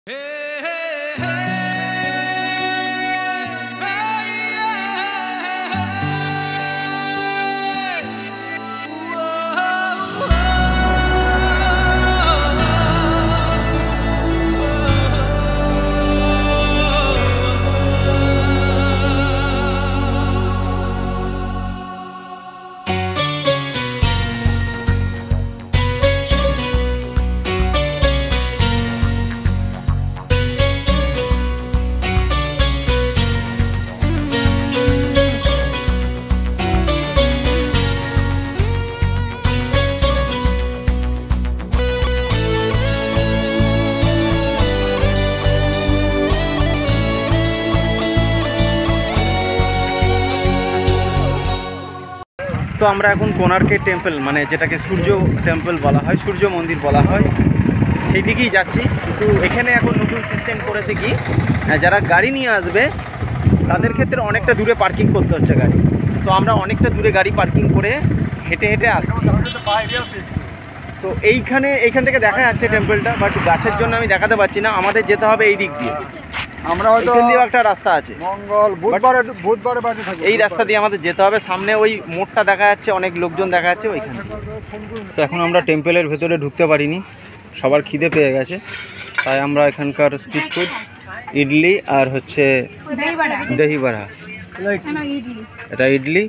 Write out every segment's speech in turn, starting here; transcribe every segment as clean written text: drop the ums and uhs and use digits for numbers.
তো আমরা এখন কোণার্কের টেম্পল মানে যেটাকে সূর্য টেম্পল বলা হয়, সূর্য মন্দির বলা হয়, সেই দিকেই যাচ্ছি। কিন্তু এখানে এখন নতুন সিস্টেম করেছে কি, যারা গাড়ি নিয়ে আসবে তাদের ক্ষেত্রে অনেকটা দূরে পার্কিং করতে হচ্ছে গাড়ি। তো আমরা অনেকটা দূরে গাড়ি পার্কিং করে হেঁটে হেঁটে আসছি। তো এইখান থেকে দেখা যাচ্ছে টেম্পলটা, বাট গাছের জন্য আমি দেখাতে পারছি না। আমাদের যেতে হবে এই দিক দিয়ে। আমরা হয়তো একটা রাস্তা আছে, বুধবারে এই রাস্তা দিয়ে আমাদের যেতে হবে। সামনে ওই মোড়টা দেখা যাচ্ছে, অনেক লোকজন দেখা যাচ্ছে ওইখানে। তো এখন আমরা টেম্পলের ভেতরে ঢুকতে পারিনি, সবার খিদে পেয়ে গেছে, তাই আমরা এখানকার স্ট্রিট ফুড ইডলি আর হচ্ছে দহি বড়া, এটা ইডলি,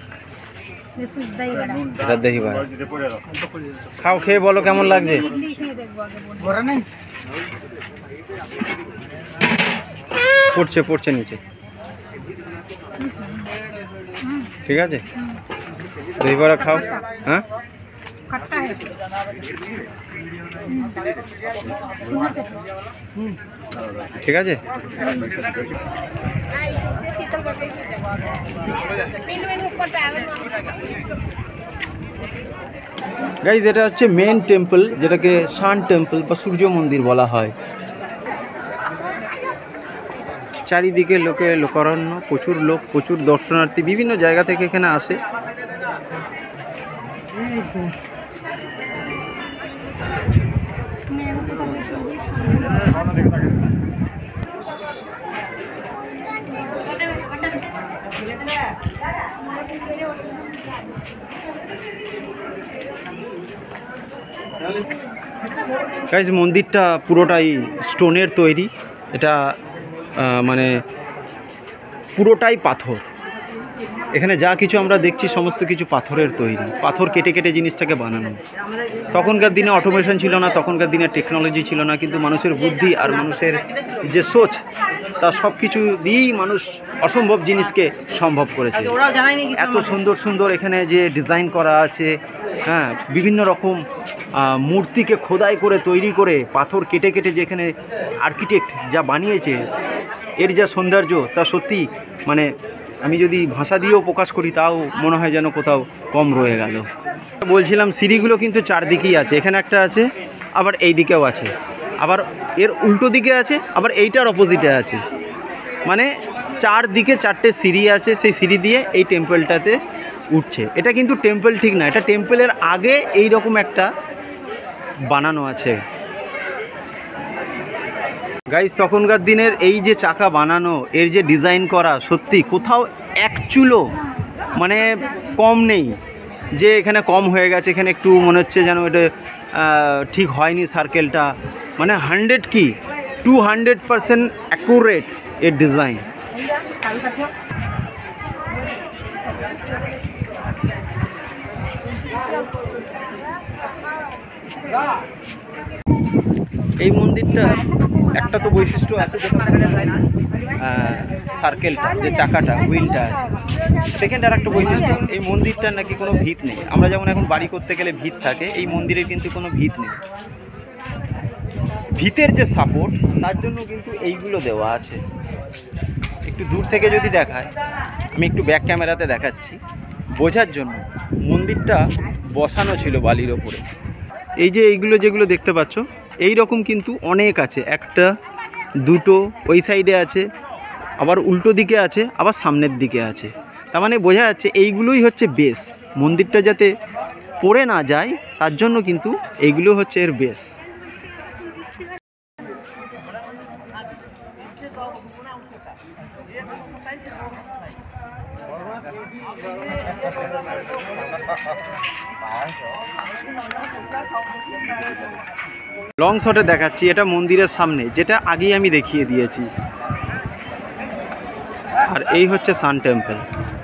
এটা দহি বড়া। খাও, খেয়ে বলো কেমন লাগছে। পড়ছে নিচে, ঠিক আছে। দহি বড়া খাও। হ্যাঁ, ঠিক আছে। গাইজ, এটা হচ্ছে মেন টেম্পল, যেটাকে সান টেম্পল বা সূর্য মন্দির বলা হয়। চারিদিকে লোকারণ্য, প্রচুর লোক, প্রচুর দর্শনার্থী বিভিন্ন জায়গা থেকে এখানে আসে। গাইজ, মন্দিরটা পুরোটাই স্টোনের তৈরি। এটা মানে পুরোটাই পাথর। এখানে যা কিছু আমরা দেখছি সমস্ত কিছু পাথরের তৈরি, পাথর কেটে কেটে জিনিসটাকে বানানো। তখনকার দিনে অটোমেশন ছিল না, তখনকার দিনে টেকনোলজি ছিল না, কিন্তু মানুষের বুদ্ধি আর মানুষের যে সোচ, তা সব কিছু দিয়েই মানুষ অসম্ভব জিনিসকে সম্ভব করেছে। এত সুন্দর সুন্দর এখানে যে ডিজাইন করা আছে, হ্যাঁ, বিভিন্ন রকম মূর্তিকে খোদাই করে তৈরি করে পাথর কেটে কেটে যে এখানে আর্কিটেক্ট যা বানিয়েছে, এর যা সৌন্দর্য, তা সত্যি মানে আমি যদি ভাষা দিয়েও প্রকাশ করি তাও মনে হয় যেন কোথাও কম রয়ে গেল। বলছিলাম, সিঁড়িগুলো কিন্তু চারদিকেই আছে। এখানে একটা আছে, আবার এই দিকেও আছে, আবার এর উল্টো দিকে আছে, আবার এইটার অপোজিটে আছে। মানে চারদিকে চারটে সিঁড়ি আছে, সেই সিঁড়ি দিয়ে এই টেম্পলটাতে উঠছে। এটা কিন্তু টেম্পল ঠিক না, এটা টেম্পলের আগে এই রকম একটা বানানো আছে। গাইজ, তখনকার দিনের এই যে চাকা বানানো, এর যে ডিজাইন করা, সত্যি কোথাও এক চুলো মানে কম নেই যে এখানে কম হয়ে গেছে, এখানে একটু মনে হচ্ছে যেন এটা ঠিক হয়নি সার্কেলটা। মানে 100 কি 200% অ্যাকুরেট এর ডিজাইন। এই মন্দিরটা একটা তো বৈশিষ্ট্য আছে, যেটা সার্কেলটা, যে চাকাটা, হুইলটা। সেকেন্ড আর একটা বৈশিষ্ট্য, এই মন্দিরটার নাকি কোনো ভিত নেই। আমরা যেমন এখন বাড়ি করতে গেলে ভিত থাকে, এই মন্দিরের কিন্তু কোনো ভিত নেই। ভিতের যে সাপোর্ট, তার জন্য কিন্তু এইগুলো দেওয়া আছে। একটু দূর থেকে যদি দেখায়, আমি একটু ব্যাক ক্যামেরাতে দেখাচ্ছি বোঝার জন্য। মন্দিরটা বসানো ছিল বালির ওপরে। এই যে এইগুলো যেগুলো দেখতে পাচ্ছ, এই রকম কিন্তু অনেক আছে। একটা, দুটো ওই সাইডে আছে, আবার উল্টো দিকে আছে, আবার সামনের দিকে আছে। তার মানে বোঝা যাচ্ছে এইগুলোই হচ্ছে বেস। মন্দিরটা যাতে পড়ে না যায় তার জন্য কিন্তু এইগুলো হচ্ছে এর বেস। লং শটে দেখাচ্ছি, এটা মন্দিরের সামনে, যেটা আগেই আমি দেখিয়ে দিয়েছি। আর এই হচ্ছে সান টেম্পল।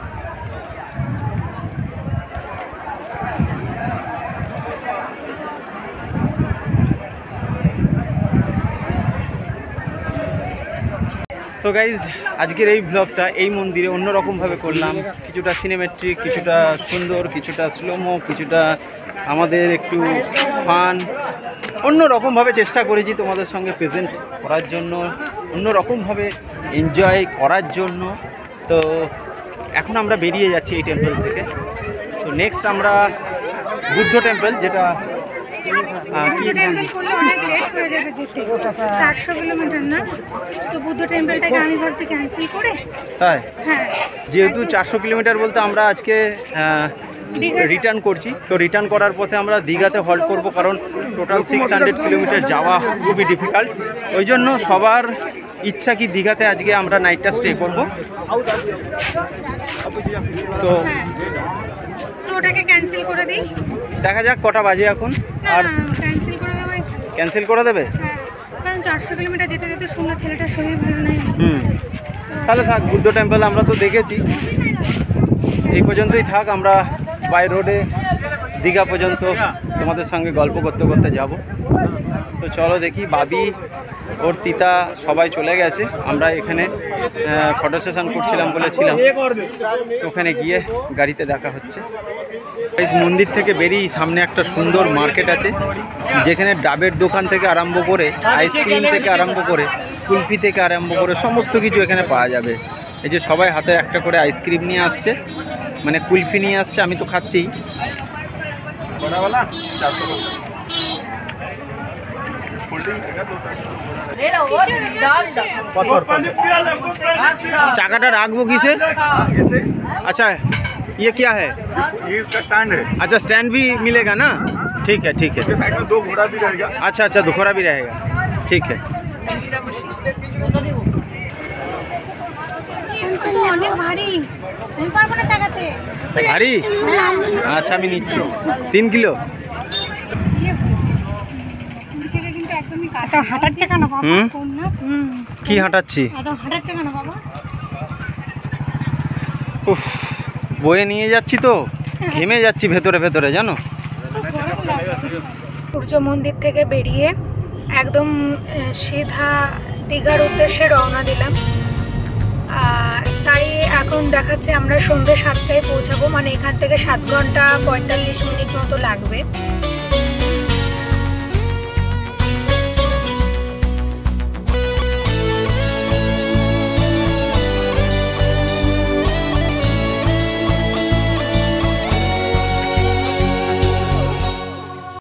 তো গাইজ, আজকের এই ব্লগটা এই মন্দিরে অন্যরকমভাবে করলাম। কিছুটা সিনেমেট্রিক, কিছুটা সুন্দর, কিছুটা স্লোমো, কিছুটা আমাদের একটু ফান, অন্যরকমভাবে চেষ্টা করেছি তোমাদের সঙ্গে প্রেজেন্ট করার জন্য, অন্যরকমভাবে এনজয় করার জন্য। তো এখন আমরা বেরিয়ে যাচ্ছি এই টেম্পল থেকে। তো নেক্সট আমরা বুদ্ধ টেম্পল, যেটা বুদ্ধ টেম্পল করলে অনেক লেট হয়ে যাবে যেতে, 400 কিলোমিটার না, তো বুদ্ধ টেম্পলটাকে আমি ভাবছি ক্যান্সেল করে। তাই? হ্যাঁ, যেহেতু 400 কিলোমিটার বলতে আমরা আজকে রিটার্ন করছি, তো রিটার্ন করার পথে আমরা দীঘাতে হল্ট করব, কারণ টোটাল 600 কিলোমিটার যাওয়া খুবই ডিফিকাল্ট। ওই জন্য সবার ইচ্ছা কি দীঘাতে আজকে আমরা নাইটটা স্টে করব। তো ওটাকে ক্যান্সেল করে দিই, দেখা যাক কটা বাজে এখন। আর ক্যান্সেল করে দেবো। ক্যান্সেল করে দেবে? হ্যাঁ, কারণ 400 কিলোমিটার যেতে যেতে শুনলাম ছেলেটার শরীর ভালো নেই। তাহলে থাক, বুদ্ধ টেম্পল আমরা তো দেখেছি, এই পর্যন্তই থাক। আমরা বাই রোডে দীঘা পর্যন্ত তোমাদের সঙ্গে গল্প করতে করতে যাব। তো চলো দেখি, বাবি ওর তিতা সবাই চলে গেছে, আমরা এখানে ফটো সেশন করছিলাম বলেছিলাম, তো ওখানে গিয়ে গাড়িতে দেখা হচ্ছে। এই মন্দির থেকে বেরিয়ে সামনে একটা সুন্দর মার্কেট আছে, যেখানে ডাবের দোকান থেকে আরম্ভ করে, আইসক্রিম থেকে আরম্ভ করে, কুলফি থেকে আরম্ভ করে সমস্ত কিছু এখানে পাওয়া যাবে। এই যে সবাই হাতে একটা করে আইসক্রিম নিয়ে আসছে, মানে কুলফি নিয়ে আসছে, আমি তো খাচ্ছি। चाकाटा राखबो किसे? अच्छा, ये क्या है? ये इसका स्टैंड है। अच्छा, स्टैंड भी मिलेगा ना? ठीक है, ठीक है। साइड में 2 घोड़ा भी रहेगा। अच्छा अच्छा, दुखोरा भी रहेगा, ठीक है। অনেক ভারী, আমি পারবো না চাগাতে। ভারী? আচ্ছা, আমি নিচ্ছি 3 কিলো। হাঁটাচ্ছে কেন বাবা? কি হাঁটাচ্ছি? হাঁটাচ্ছে কেন বাবা? উফ, বয়ে নিয়ে যাচ্ছি তো, ঘেমে যাচ্ছি ভেতরে ভেতরে, জানো। সূর্য মন্দির থেকে বেরিয়ে একদম সিধা দীঘার উদ্দেশ্যে রওনা দিলাম। তাই এখন দেখাচ্ছে আমরা সন্ধ্যে 7টায় পৌঁছাবো, মানে এখান থেকে 7 ঘন্টা 45 মিনিট মতো লাগবে।